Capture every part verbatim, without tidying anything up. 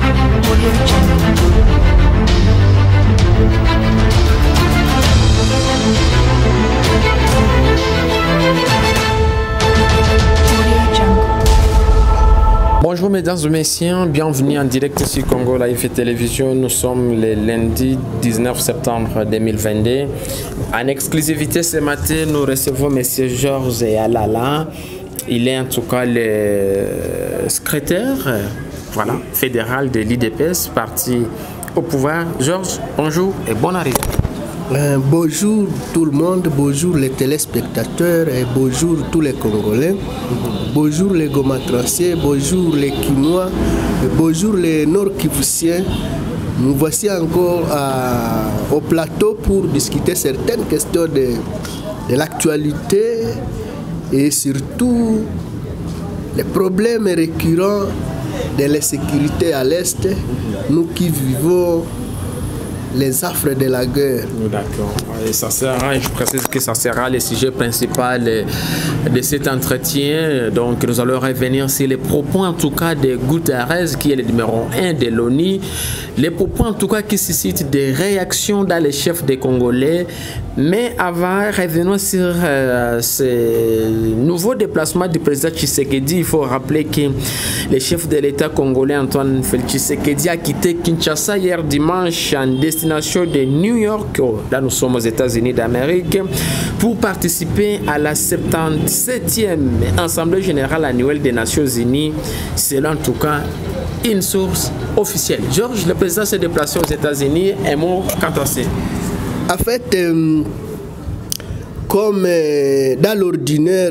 Bonjour mesdames et messieurs, bienvenue en direct sur Congo Live Télévision. Nous sommes le lundi dix-neuf septembre deux mille vingt-deux. En exclusivité ce matin, nous recevons M. Georges Alala. Il est en tout cas le secrétaire voilà, fédéral de l'I D P S, parti au pouvoir. Georges, bonjour et bonne arrivée. Euh, bonjour tout le monde, bonjour les téléspectateurs et bonjour tous les Congolais, mm-hmm. Bonjour les Gomatranciens, bonjour les Kinois, bonjour les Nord-Kivusiens. Nous voici encore à, au plateau pour discuter certaines questions de, de l'actualité et surtout les problèmes récurrents de l'insécurité à l'Est, nous qui vivons les affres de la guerre. D'accord. Et ça sera, je précise que ça sera le sujet principal de cet entretien. Donc nous allons revenir sur les propos en tout cas de Guterres, qui est le numéro un de l'ONU. Les propos en tout cas qui suscitent des réactions dans les chefs des Congolais. Mais avant, revenons sur euh, ce nouveau déplacement du président Tshisekedi. Il faut rappeler que le chef de l'État congolais, Antoine Félix Tshisekedi, a quitté Kinshasa hier dimanche en destination de New York, là nous sommes aux États-Unis d'Amérique, pour participer à la soixante-dix-septième Assemblée générale annuelle des Nations Unies, selon en tout cas une source officielle. Georges, le président s'est déplacé aux États-Unis. Un mot quant à ça. En fait, euh, comme euh, dans l'ordinaire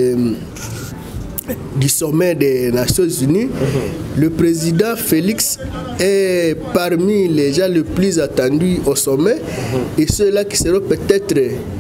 du sommet des Nations Unies, mm-hmm. Le président Félix est parmi les gens les plus attendus au sommet, mm-hmm. Et ceux-là qui seront peut-être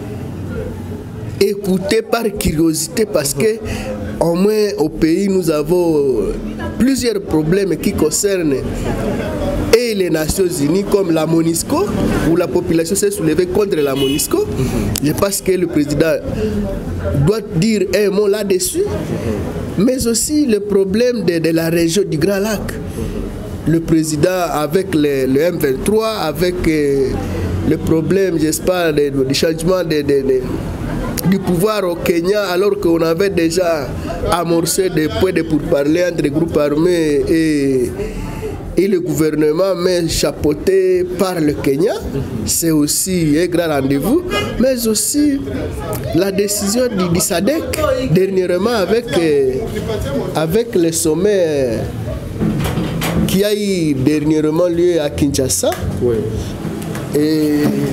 écoutés par curiosité parce mm-hmm. que au moins au pays nous avons plusieurs problèmes qui concernent et les Nations Unies comme la MONUSCO, où la population s'est soulevée contre la MONUSCO. Mm-hmm. Je pense que le président doit dire un mot là-dessus, mm-hmm. Mais aussi le problème de, de la région du Grand Lac. Mm-hmm. Le président avec le, le M vingt-trois, avec euh, le problème, j'espère, du changement de, de, de, du pouvoir au Kenya, alors qu'on avait déjà amorcé des points de pourparlers entre les groupes armés et et le gouvernement, mais chapeauté par le Kenya, c'est aussi un grand rendez-vous, mais aussi la décision du, du S A D C dernièrement avec, euh, avec le sommet qui a eu dernièrement lieu à Kinshasa. Oui. Et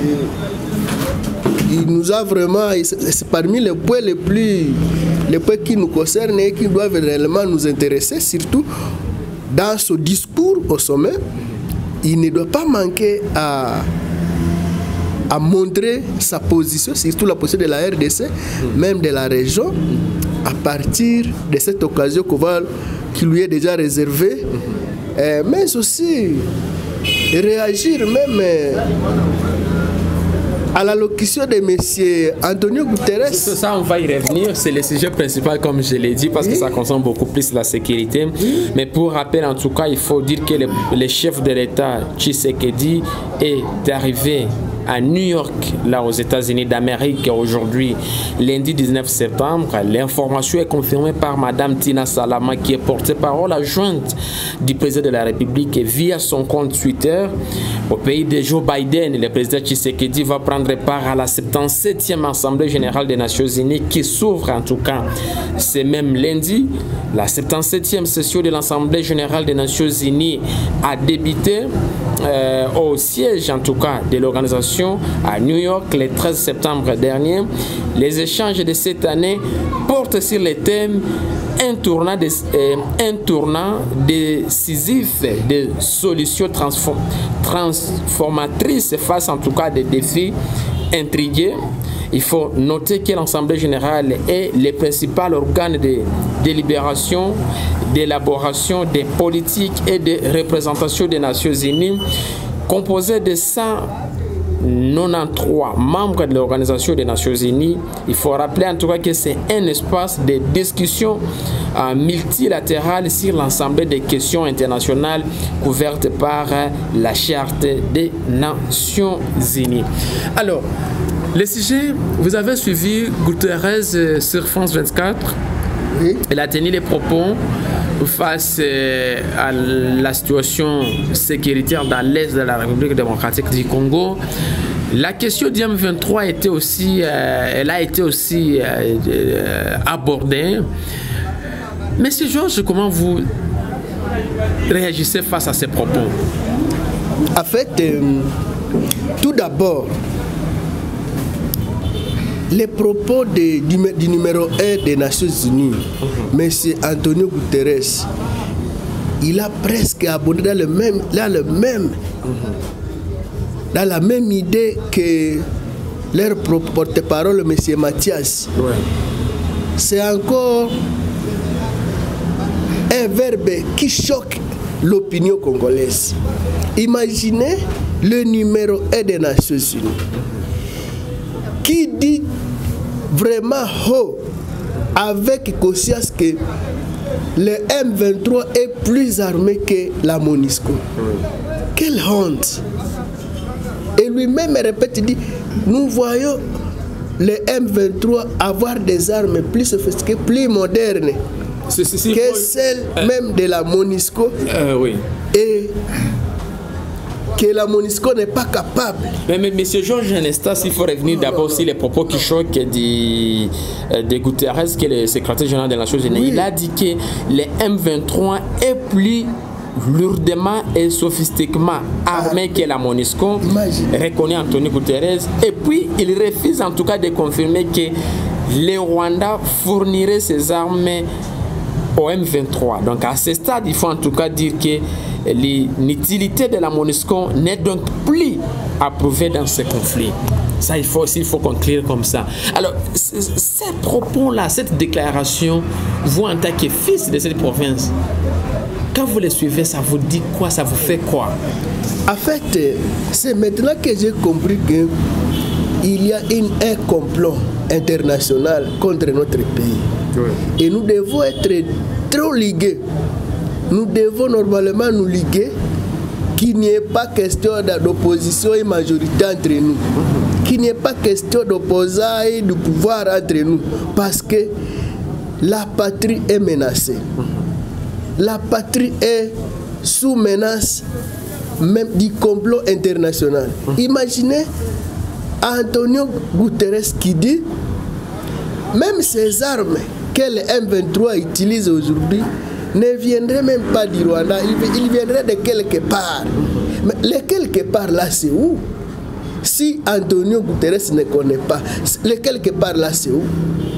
il nous a vraiment, c'est parmi les points les plus, les points qui nous concernent et qui doivent réellement nous intéresser, surtout dans ce discours au sommet. Il ne doit pas manquer à, à montrer sa position, surtout la position de la R D C, mmh. même de la région, à partir de cette occasion qui lui est déjà réservée, mmh. euh, mais aussi réagir même euh, à l'allocution de M. Antonio Guterres. Ça, on va y revenir. C'est le sujet principal, comme je l'ai dit, parce oui. que ça concerne beaucoup plus la sécurité. Oui. Mais pour rappel, en tout cas, il faut dire que le, le chef de l'État, Tshisekedi, est arrivé à New York, là aux États-Unis d'Amérique, aujourd'hui, lundi dix-neuf septembre. L'information est confirmée par Madame Tina Salama, qui est porte-parole adjointe du président de la République, et via son compte Twitter. Au pays de Joe Biden, le président Tshisekedi va prendre part à la soixante-dix-septième Assemblée générale des Nations Unies, qui s'ouvre en tout cas ce même lundi. La soixante-dix-septième session de l'Assemblée générale des Nations Unies a débuté euh, au siège en tout cas de l'organisation à New York le treize septembre dernier. Les échanges de cette année portent sur les thèmes un tournant, de, euh, un tournant décisif de solutions transform, transformatrices face en tout cas des défis intrigués. Il faut noter que l'Assemblée générale est le principal organe de délibération, d'élaboration des politiques et de représentation des Nations Unies, composé de cent quatre-vingt-treize membres de l'Organisation des Nations Unies. Il faut rappeler en tout cas que c'est un espace de discussion euh, multilatérale sur l'ensemble des questions internationales couvertes par euh, la Charte des Nations Unies. Alors, le sujet, vous avez suivi Guterres euh, sur France vingt-quatre. Oui. Il a tenu les propos face euh, à la situation sécuritaire dans l'est de la République démocratique du Congo. La question du M vingt-trois était aussi, euh, elle a été aussi euh, euh, abordée. Monsieur Georges, comment vous réagissez face à ces propos? En fait, euh, tout d'abord, les propos de, du, du numéro un des Nations Unies, M. Antonio Guterres, il a presque abordé dans le même, dans le même, dans la même idée que leur porte-parole, M. Mathias. Ouais. C'est encore un verbe qui choque l'opinion congolaise. Imaginez le numéro un des Nations Unies qui dit vraiment haut, avec conscience, que le M vingt-trois est plus armé que la MONUSCO. Quelle honte! Et lui-même répète, il dit, nous voyons le M vingt-trois avoir des armes plus sophistiquées, plus modernes que celles euh, même de la MONUSCO. Euh, oui. Et que la MONUSCO n'est pas capable. Mais, mais M. Georges Anestas, il faut revenir d'abord sur les propos qui choquent de, de Guterres, qui est le secrétaire général des Nations Unies. Oui. Il a dit que le M vingt-trois est plus lourdement et sophistiquement armé ah. que la MONUSCO, reconnaît Antonio Guterres. Et puis, il refuse en tout cas de confirmer que le Rwanda fournirait ses armes au M vingt-trois. Donc à ce stade, il faut en tout cas dire que l'utilité de la MONUSCO n'est donc plus approuvée dans ce conflit. Ça, il faut aussi il faut conclure comme ça. Alors, ces propos-là, cette déclaration, vous en tant que fils de cette province, quand vous les suivez, ça vous dit quoi? Ça vous fait quoi? En fait, c'est maintenant que j'ai compris qu'il y a une, un complot international contre notre pays. Oui. Et nous devons être trop ligués. Nous devons normalement nous liguer, qu'il n'y ait pas question d'opposition et majorité entre nous. Qu'il n'y ait pas question d'opposant et de pouvoir entre nous. Parce que la patrie est menacée. La patrie est sous menace même du complot international. Imaginez Antonio Guterres qui dit, même ces armes que le M vingt-trois utilise aujourd'hui ne viendraient même pas du Rwanda, ils viendraient de quelque part. Mais les quelque part là, c'est où? Si Antonio Guterres ne connaît pas, les quelque part là, c'est où?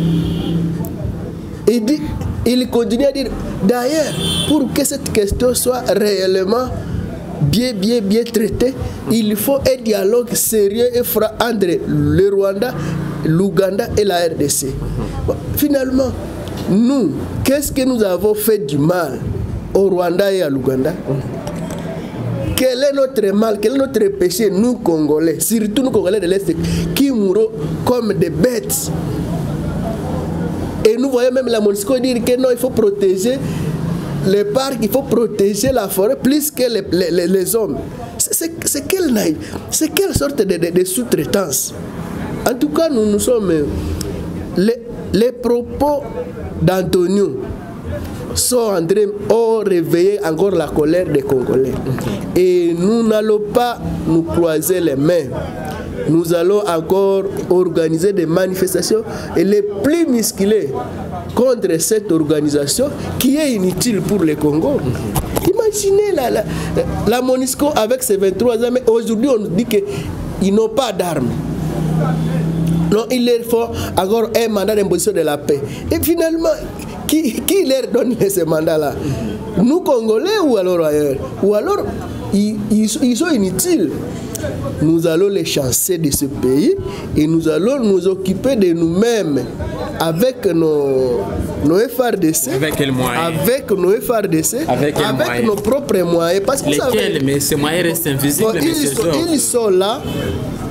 Il dit, il continue à dire, d'ailleurs, pour que cette question soit réellement bien, bien, bien traitée, il faut un dialogue sérieux et franc entre le Rwanda, l'Ouganda et la R D C. Bon, finalement, nous, qu'est-ce que nous avons fait du mal au Rwanda et à l'Ouganda? Quel est notre mal, quel est notre péché, nous Congolais, surtout nous Congolais de l'Est, qui mourons comme des bêtes? Et nous voyons même la MONUSCO dire que non, il faut protéger les parcs, il faut protéger la forêt plus que les, les, les hommes. C'est quelle naïve, c'est quelle sorte de, de, de sous-traitance? En tout cas, nous, nous sommes... Les, les propos d'Antonio sont en train de réveiller encore la colère des Congolais. Et nous n'allons pas nous croiser les mains. Nous allons encore organiser des manifestations et les plus musclées contre cette organisation qui est inutile pour le Congo. Imaginez la, la, la MONUSCO avec ses vingt-trois ans, mais aujourd'hui on nous dit qu'ils n'ont pas d'armes. Non, il leur faut encore un mandat d'imposition de la paix. Et finalement, qui, qui leur donne ce mandat-là? Nous Congolais ou alors ailleurs? Ou alors, ils, ils, ils sont inutiles. Nous allons les chasser de ce pays et nous allons nous occuper de nous-mêmes avec nos, nos F R D C, avec, quel moyen? avec nos F R D C, avec, avec nos propres moyens. Parce que lesquels? Mais ces moyens restent invisibles. Bon, ils, sont, ils sont là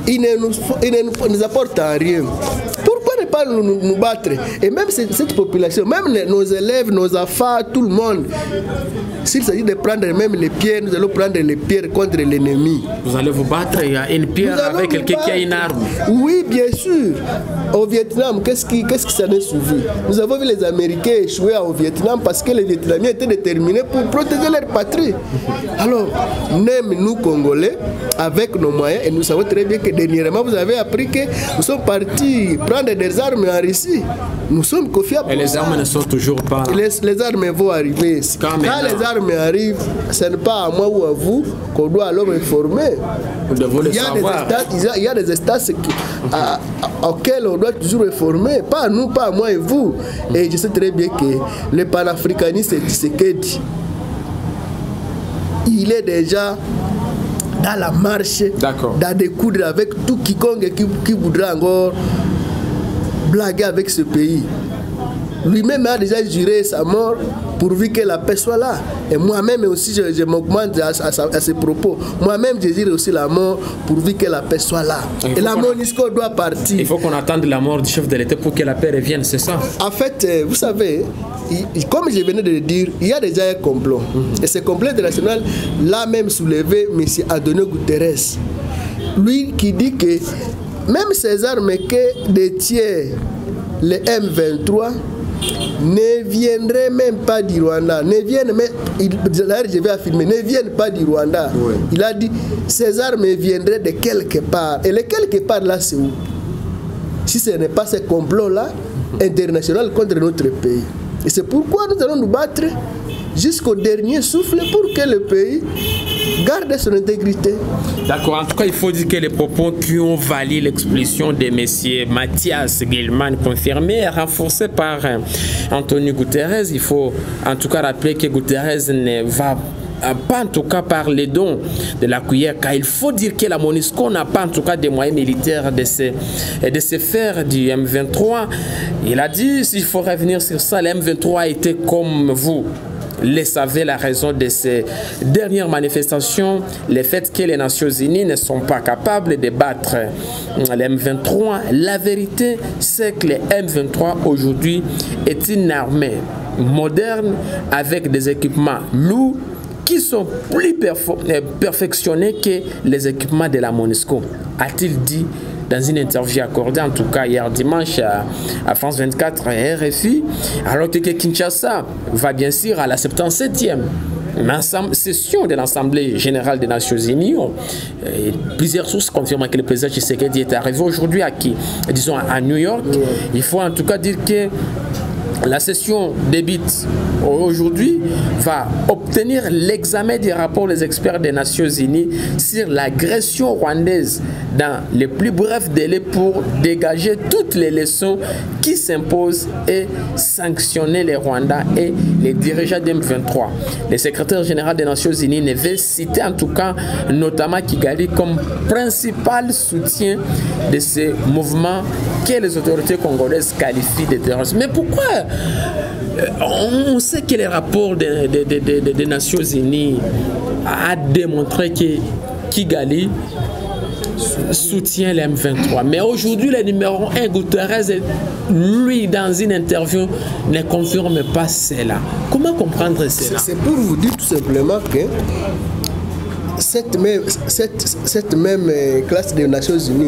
il ne nous, il ne nous, nous apporte à rien. Pourquoi ne pas nous, nous, nous battre? Et même cette, cette population, même les, nos élèves, nos enfants, tout le monde, s'il s'agit de prendre même les pierres, nous allons prendre les pierres contre l'ennemi. Vous allez vous battre, il y a une pierre avec quelqu'un qui a une arme. Oui, bien sûr. Au Vietnam, qu'est-ce qui, qu'est-ce qui s'en est suivi? Nous avons vu les Américains échouer au Vietnam parce que les Vietnamiens étaient déterminés pour protéger leur patrie. Alors, même nous, Congolais, avec nos moyens, et nous savons très bien que dernièrement, vous avez appris que nous sommes partis prendre des armes en Russie. Nous sommes confiables. Et les armes ne sont toujours pas là. Les, les armes vont arriver. Quand, Quand les armes arrivent, ce n'est pas à moi ou à vous qu'on doit alors réformer. Nous devons le il, y a savoir. Des états, il, y a, il y a des États qui, à, à, auxquels on doit toujours réformer. Pas à nous, pas à moi et vous. Et je sais très bien que le panafricanisme, c'est Tshisekedi. Il est déjà dans la marche, dans des coudres avec tout quiconque qui, qui voudra encore blaguer avec ce pays. Lui-même a déjà juré sa mort pourvu que la paix soit là. Et moi-même aussi, je, je m'augmente à, à, à ces propos. Moi-même, je jure aussi la mort pourvu que la paix soit là. Et la MONUSCO doit partir. Il faut qu'on attende la mort du chef de l'État pour que la paix revienne, c'est ça? En fait, vous savez, il, comme je venais de le dire, il y a déjà un complot. Mm-hmm. Et ce complot international l'a même soulevé M. Antonio Guterres. Lui qui dit que même ces armes que détient le M vingt-trois ne viendraient même pas du Rwanda, ne viennent même, il, je vais affirmer, ne viennent pas du Rwanda. Oui. Il a dit, ces armes viendraient de quelque part. Et le quelque part là, c'est où? Si ce n'est pas ce complot-là, international contre notre pays. Et c'est pourquoi nous allons nous battre jusqu'au dernier souffle pour que le pays garde son intégrité. D'accord. En tout cas, il faut dire que les propos qui ont valu l'expulsion de M. Mathias Gilman, confirmé et renforcé par Antonio Guterres, il faut en tout cas rappeler que Guterres ne va pas en tout cas par les dons de la cuillère, car il faut dire que la MONUSCO n'a pas en tout cas des moyens militaires de se, de se faire du M vingt-trois. Il a dit, s'il faut revenir sur ça, le M vingt-trois a été comme vous le savez, la raison de ces dernières manifestations, le fait que les Nations Unies ne sont pas capables de battre le M vingt-trois. La vérité, c'est que le M vingt-trois aujourd'hui est une armée moderne avec des équipements lourds qui sont plus perfectionnés que les équipements de la MONUSCO, a-t-il dit dans une interview accordée en tout cas hier dimanche à, à France vingt-quatre et R F I, alors que Kinshasa va bien sûr à la soixante-dix-septième session de l'Assemblée générale des Nations Unies. Et plusieurs sources confirment que le président Tshisekedi est arrivé aujourd'hui à qui, disons à New York. Il faut en tout cas dire que la session débute aujourd'hui va obtenir l'examen des rapports des experts des Nations Unies sur l'agression rwandaise dans les plus brefs délais pour dégager toutes les leçons qui s'imposent et sanctionner les Rwandais et les dirigeants du M vingt-trois. Le secrétaire général des Nations Unies ne veut citer en tout cas notamment Kigali comme principal soutien de ces mouvements que les autorités congolaises qualifient de terrorisme. Mais pourquoi on sait que les rapports des de, de, de, de Nations Unies a démontré que Kigali soutient le M vingt-trois. Mais aujourd'hui, le numéro un, Guterres, lui, dans une interview, ne confirme pas cela. Comment comprendre cela? C'est pour vous dire tout simplement que cette même, cette, cette même classe des Nations Unies,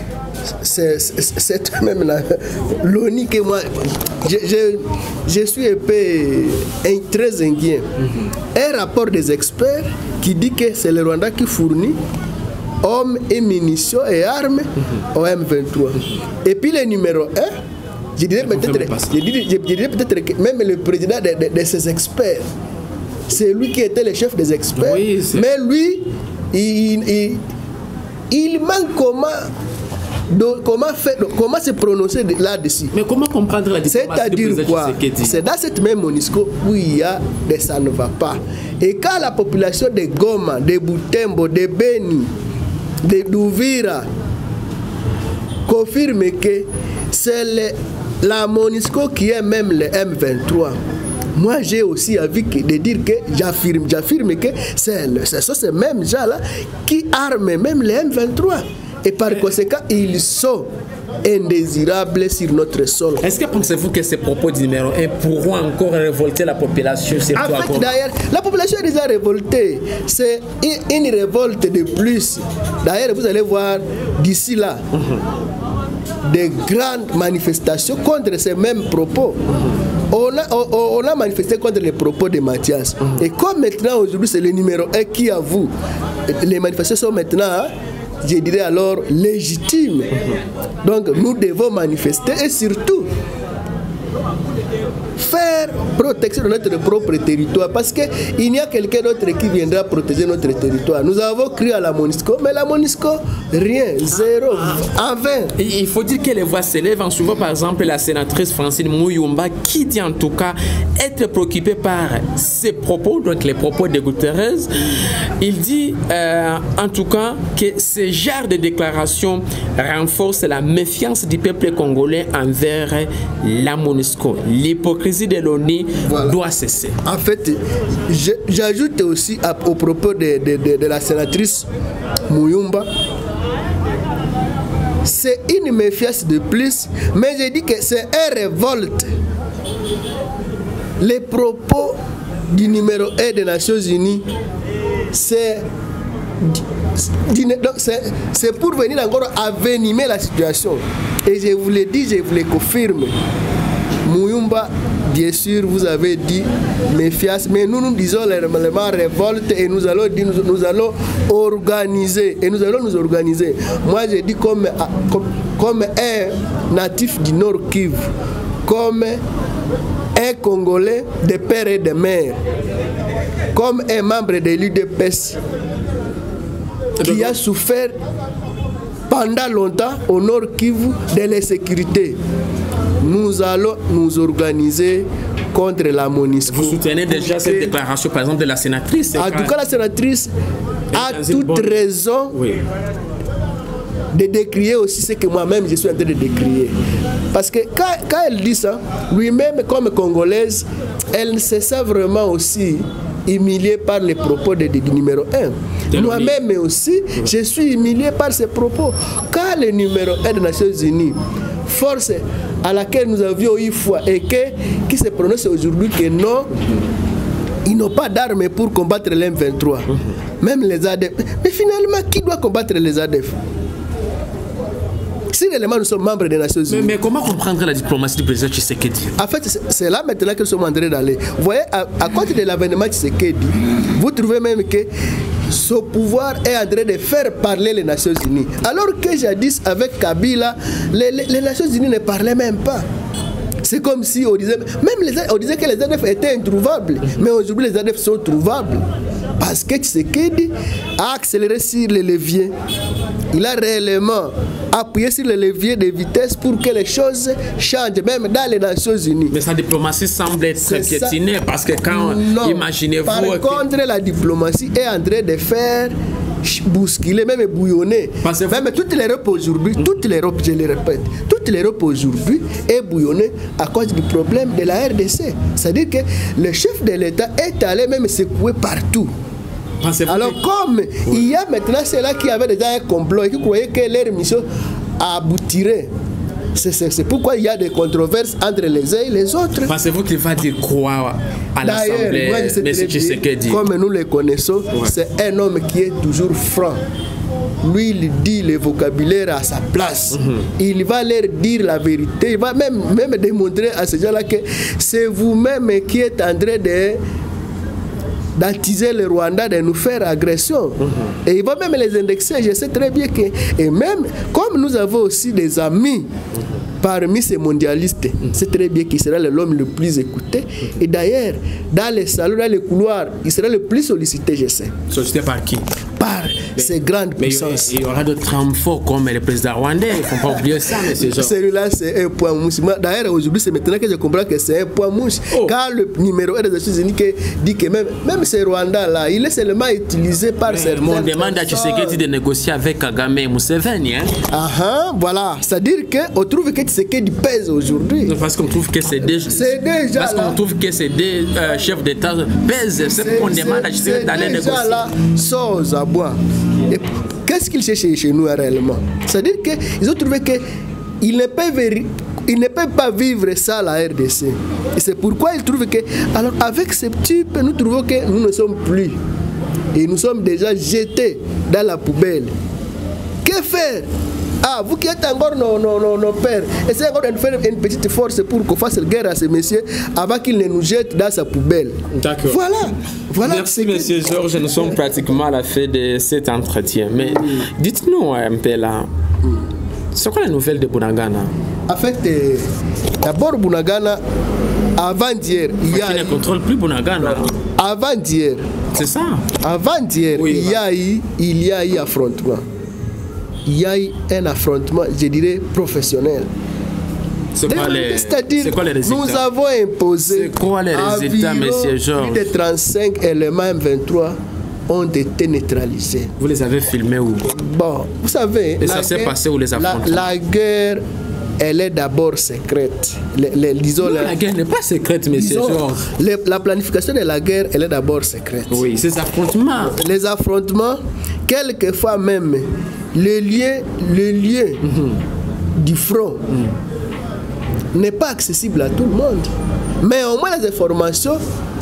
c'est même l'ONU que moi je, je, je suis un peu très inquiet. Mm-hmm. Un rapport des experts qui dit que c'est le Rwanda qui fournit hommes et munitions et armes mm-hmm. au M vingt-trois. Mm-hmm. Et puis le numéro un, je dirais peut-être je dirais, je dirais peut-être que même le président de, de, de ces experts, c'est lui qui était le chef des experts. Oui, mais lui, il, il, il manque comment Donc, comment, faire, comment se prononcer là-dessus? Mais comment comprendre la différence? C'est-à-dire quoi? C'est dans cette même MONUSCO où il y a des ça ne va pas. Et quand la population de Goma, de Butembo, de Beni, de Douvira confirme que c'est la MONUSCO qui est même le M vingt-trois, moi j'ai aussi envie de dire que j'affirme, j'affirme que c'est ces mêmes gens-là qui arment même le M vingt-trois. Et par conséquent, ils sont indésirables sur notre sol. Est-ce que pensez-vous que ces propos du numéro un pourront encore révolter la population? En fait, d'ailleurs, la population est déjà révoltée. C'est une, une révolte de plus. D'ailleurs, vous allez voir d'ici là mm-hmm. des grandes manifestations contre ces mêmes propos. Mm-hmm. On a, on, on a manifesté contre les propos de Mathias. Mm-hmm. Et comme maintenant, aujourd'hui, c'est le numéro un qui avoue, les manifestations sont maintenant, hein, je dirais alors, légitimes. Mm-hmm. Donc, nous devons manifester et surtout faire protection de notre propre territoire, parce qu'il n'y a quelqu'un d'autre qui viendra protéger notre territoire. Nous avons cru à la MONUSCO, mais la MONUSCO, rien, zéro, en vain. Il faut dire que les voix s'élèvent. En souvent, par exemple, la sénatrice Francine Muyumba, qui dit en tout cas être préoccupée par ses propos, donc les propos de Guterres. Il dit euh, en tout cas que ce genre de déclaration renforce la méfiance du peuple congolais envers la MONUSCO. L'hypocrisie de l'ONU voilà. doit cesser. En fait, j'ajoute aussi à, au propos de, de, de, de la sénatrice Muyumba, c'est une méfiance de plus, mais je dis que c'est une révolte. Les propos du numéro un des Nations Unies, c'est c'est pour venir encore avenimer la situation. Et je vous le dis, je vous le confirme. Muyumba, bien sûr, vous avez dit méfiance, mais nous nous disons l'élément révolte et nous allons dire, nous, nous allons organiser et nous allons nous organiser. Moi, je dis comme, comme, comme un natif du Nord Kivu, comme un Congolais de père et de mère, comme un membre de l'U D P S qui a souffert pendant longtemps au Nord Kivu de l'insécurité. Nous allons nous organiser contre la MONUSCO. Vous soutenez déjà cette déclaration, par exemple, de la sénatrice? En tout cas, la sénatrice a toute bonne... raison oui. de décrier aussi ce que moi-même je suis en train de décrier. Parce que quand, quand elle dit ça, lui-même, comme Congolaise, elle se sent vraiment aussi humiliée par les propos de, de, du numéro un. Moi-même aussi, je suis humilié par ces propos. Quand le numéro un des Nations Unies, force à laquelle nous avions eu foi et que, qui se prononce aujourd'hui que non, ils n'ont pas d'armes pour combattre l'M vingt-trois. Mm-hmm. Même les A D F. Mais finalement, qui doit combattre les A D F? Si réellement nous sommes membres des Nations Unies. Mais, mais comment comprendre la diplomatie du président Tshisekedi? En fait, c'est là maintenant que nous sommes en train d'aller. Vous voyez, à, à côté de l'avènement Tshisekedi, vous trouvez même que ce pouvoir est en train de faire parler les Nations Unies. Alors que jadis, avec Kabila, les, les, les Nations Unies ne parlaient même pas. C'est comme si on disait, même les, on disait que les A D F étaient introuvables, mais aujourd'hui les A D F sont trouvables. Parce que Tshisekedi a accéléré sur les leviers. Il a réellement appuyé sur les leviers de vitesse pour que les choses changent, même dans les Nations Unies. Mais sa diplomatie semble être piétinée parce que quand, imaginez-vous... Par que... contre, la diplomatie est en train de faire bousculer, même bouillonner. Même toute l'Europe aujourd'hui, toute l'Europe, je le répète, toute l'Europe aujourd'hui est bouillonnée à cause du problème de la R D C. C'est-à-dire que le chef de l'État est allé même secouer partout. Alors comme oui. il y a maintenant ceux-là qui avaient déjà un complot et qui croyaient que leur mission aboutirait, c'est pourquoi il y a des controverses entre les uns et les autres. Pensez-vous qu'il va dire quoi à l'Assemblée, M. Tshisekedi? Comme nous le connaissons, ouais. c'est un homme qui est toujours franc. Lui, il dit le vocabulaire à sa place. Mm-hmm. Il va leur dire la vérité. Il va même, même démontrer à ces gens-là que c'est vous-même qui êtes en train de d'attiser le Rwanda, de nous faire agression. Mm-hmm. Et il va même les indexer. Je sais très bien que... Et même, comme nous avons aussi des amis mm-hmm. parmi ces mondialistes, mm-hmm. c'est très bien qu'il sera l'homme le plus écouté. Mm-hmm. Et d'ailleurs, dans les salons, dans les couloirs, il sera le plus sollicité, je sais. Sollicité par qui? Par mais, ces grandes mais puissances. Il y aura d'autres hommes forts comme le président rwandais. Il ne faut pas oublier ça, mais c'est genre... Celui-là, c'est un point mouche. D'ailleurs, aujourd'hui, c'est maintenant que je comprends que c'est un point mouche. Oh. Car le numéro un des Nations Unies dit que même, même ce Rwanda-là, il est seulement utilisé par certains. On demande à Tshisekedi de négocier avec Kagame et Museveni. Hein? Ah, ah, voilà. C'est-à-dire qu'on trouve que Tshisekedi pèse aujourd'hui. Parce qu'on trouve que c'est déjà... C'est déjà Parce qu'on trouve que ces deux euh, chefs d'État pèsent. C'est pourquoi on demande à Tshisekedi d'aller négocier. Là, chose à boire. Et qu'est-ce qu'ils cherchent chez nous réellement? C'est-à-dire qu'ils ont trouvé qu'ils ne peuvent, ils ne peuvent pas vivre ça la R D C. Et c'est pourquoi ils trouvent que, alors avec ce type, nous trouvons que nous ne sommes plus. Et nous sommes déjà jetés dans la poubelle. Que faire? Ah, vous qui êtes encore nos, nos, nos, nos pères, essayez encore de faire une petite force pour qu'on fasse guerre à ces messieurs avant qu'ils ne nous jettent dans sa poubelle. D'accord. Voilà. Voilà. Merci, monsieur Georges. Nous sommes pratiquement à la fin de cet entretien. Mais dites-nous un peu là, c'est quoi la nouvelle de Bunagana? En fait, euh, d'abord, Bunagana, avant-hier, il y a. Qui ne contrôle plus Bunagana. Avant-hier. C'est ça. Avant-hier, oui, il y a eu, il y a eu affrontement. Il y a eu un affrontement, je dirais, professionnel. C'est quoi, les, c'est-à-dire, quoi les résultats? Nous avons imposé. C'est quoi les résultats, monsieur Georges? Plus de trente-cinq éléments M vingt-trois ont été neutralisés. Vous les avez filmés où? Bon, vous savez. Et ça s'est passé où les affrontements? La, la guerre, elle est d'abord secrète. Les, les, disons, non, la, la guerre n'est pas secrète, monsieur Georges. Les, la planification de la guerre, elle est d'abord secrète. Oui, ces affrontements. Les affrontements, quelquefois même, le lieu, le lieu mm-hmm. du front mm. n'est pas accessible à tout le monde. Mais au moins les informations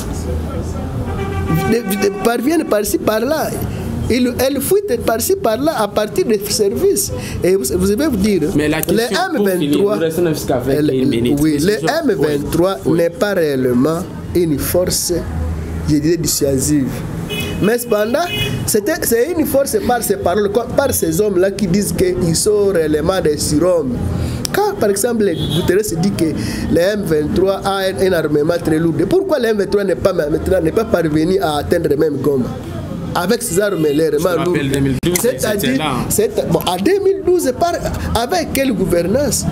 parviennent par-ci, par-là. Elles fuitent par-ci, par-là à partir des services. Et vous, vous devez vous dire, mais la les M vingt-trois, elle, oui, le M vingt-trois oui. n'est pas réellement une force, je dirais, dissuasive. Mais cependant, c'est une force par ces paroles, par ces hommes-là qui disent qu'ils sont réellement des surhommes. Quand, par exemple, Guterres dit que le M vingt-trois a un, un armement très lourd, pourquoi le M vingt-trois n'est pas, pas parvenu à atteindre même Goma avec ces armes légèrement lourdes? C'est-à-dire, bon, en deux mille douze, par, avec quelle gouvernance?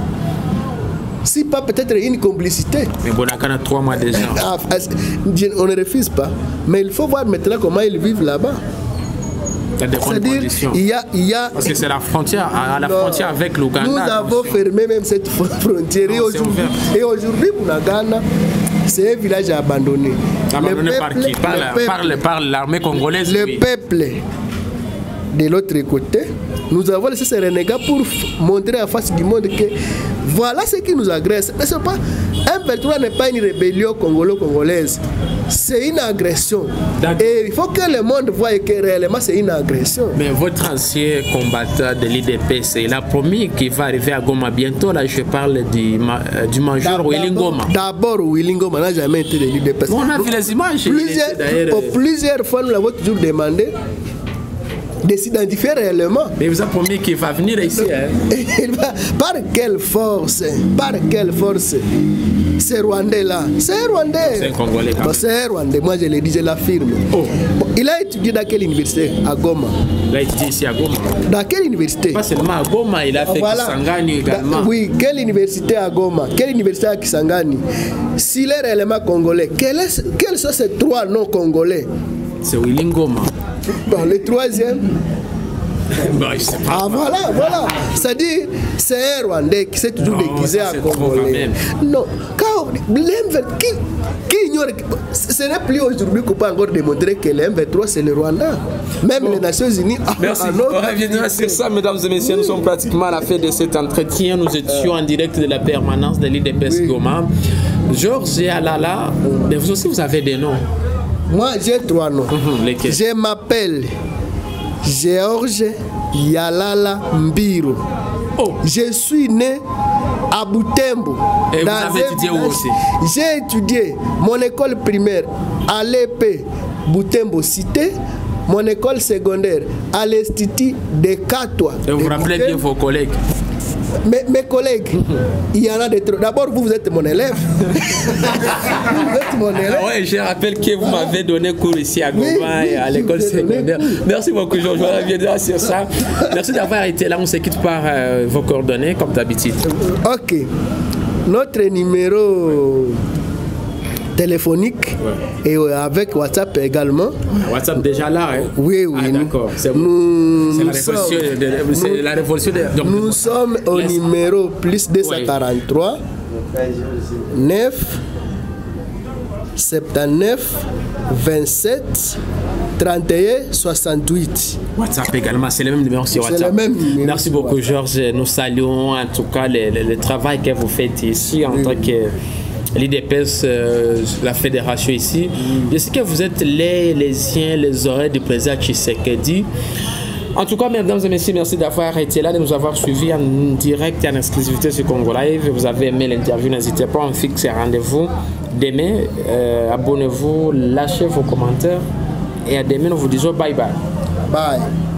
Si pas peut-être une complicité. Mais Bunagana a trois mois déjà. On ne refuse pas. Mais il faut voir maintenant comment ils vivent là-bas. Il y a des bonnes conditions. Il y a, il y a... Parce que c'est la frontière, à la non, frontière avec l'Ouganda. Nous avons fermé même cette frontière. Non, et aujourd'hui, Bunagana, c'est un village abandonné. Abandonné par qui? Par, peuple, par, par l'armée congolaise. Le oui. peuple de l'autre côté, nous avons laissé ces renégats pour montrer à face du monde que voilà ce qui nous agresse. Mais c'est pas, M vingt-trois n'est pas une rébellion congolo-congolaise. C'est une agression. Et il faut que le monde voie que réellement c'est une agression. Mais votre ancien combattant de l'I D P C, il a promis qu'il va arriver à Goma bientôt. Là, je parle du, euh, du major Willy Ngoma. D'abord, Willy Ngoma n'a jamais été de l'I D P C. On a vu les images. Plusieurs, oh, plusieurs fois, nous l'avons toujours demandé de s'identifier réellement. Mais il vous a promis qu'il va venir ici. Hein? Par quelle force? Par quelle force? C'est Rwandais là. C'est Rwandais. C'est un Congolais. Bon, c'est Rwandais. Moi, je le dis, je l'affirme. Oh. Bon, il a étudié dans quelle université? À Goma. Il a étudié ici à Goma. Dans quelle université? Pas seulement à Goma, il a fait voilà. Kisangani également. Da, oui, quelle université à Goma? Quelle université à Kisangani? S'il est réellement congolais, quel est, quels sont ces trois noms congolais? C'est Willy Ngoma. Bon, le troisième. Bon, ah voilà, voilà. C'est-à-dire, c'est un Rwandais qui s'est toujours déguisé à Congolais. Non, quand qui, qui ignore, ce n'est plus aujourd'hui qu'on peut encore démontrer que le M vingt-trois c'est le Rwanda. Même bon. Les Nations Unies. Merci. On reviendra sur ça, mesdames et messieurs. Nous sommes pratiquement à la fin de cet entretien. Nous étions en direct de la permanence de l'I D P S oui. Goma. Georges et Alala, mais vous aussi vous avez des noms. Moi j'ai trois noms. Mmh, je m'appelle Georges Yalala Mbiro. Oh. Je suis né à Butembo. Et vous avez étudié où aussi? J'ai étudié mon école primaire à l'E P Butembo Cité, mon école secondaire à l'Institut de Katwa. Et vous vous rappelez bien vos collègues? Mes, mes collègues, il y en a des trop. D'abord, vous, vous êtes mon élève. Vous êtes mon élève. Oui, je rappelle que vous m'avez donné cours ici à Goma oui, et à l'école secondaire. Merci beaucoup, Georges. Je reviendrai sur ça. Merci d'avoir été là. On se quitte par euh, vos coordonnées, comme d'habitude. Ok. Notre numéro téléphonique ouais. et avec WhatsApp également. WhatsApp déjà là, hein? Oui, oui. Ah, d'accord. C'est nous, nous la révolution. De, de, nous, la révolution de, donc, nous sommes au laisse. Numéro plus deux cent quarante-trois ouais. neuf soixante-dix-neuf vingt-sept trente et un soixante-huit. WhatsApp également, c'est le même numéro sur WhatsApp. C'est le même numéro. Merci beaucoup WhatsApp. Georges. Nous saluons en tout cas le, le, le travail que vous faites ici en oui. tant que l'I D P S, euh, la fédération ici. Oui. Je sais que vous êtes les, les yeux, les oreilles du président Tshisekedi. En tout cas, mesdames et messieurs, merci d'avoir été là, de nous avoir suivis en direct et en exclusivité sur Congo Live. Vous avez aimé l'interview, n'hésitez pas, on fixe rendez-vous demain. Euh, abonnez-vous, lâchez vos commentaires et à demain, nous vous disons bye bye. Bye.